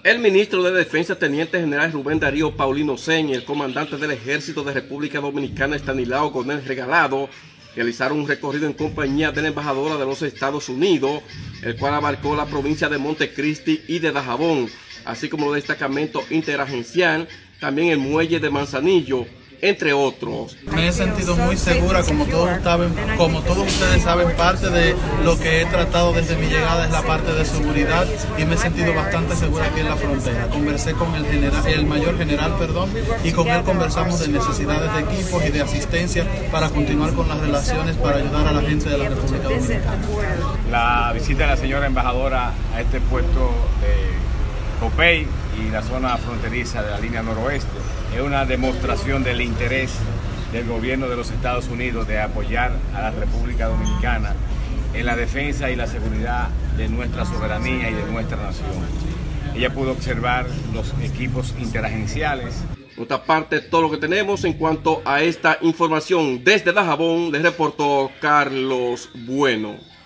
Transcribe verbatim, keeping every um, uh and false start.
El ministro de Defensa, Teniente General Rubén Darío Paulino Sen, y el comandante del Ejército de República Dominicana, Estanislao Gonel Regalado, realizaron un recorrido en compañía de la embajadora de los Estados Unidos, el cual abarcó la provincia de Montecristi y de Dajabón, así como el destacamento interagencial, también el muelle de Manzanillo, entre otros. Me he sentido muy segura, como todos saben, como todos ustedes saben, parte de lo que he tratado desde mi llegada es la parte de seguridad y me he sentido bastante segura aquí en la frontera. Conversé con el general, el mayor general, perdón, y con él conversamos de necesidades de equipos y de asistencia para continuar con las relaciones para ayudar a la gente de la República Dominicana. La visita de la señora embajadora a este puesto de Copey y la zona fronteriza de la línea noroeste es una demostración del interés del gobierno de los Estados Unidos de apoyar a la República Dominicana en la defensa y la seguridad de nuestra soberanía y de nuestra nación. Ella pudo observar los equipos interagenciales. Por otra parte, todo lo que tenemos en cuanto a esta información desde Dajabón, les reportó Carlos Bueno.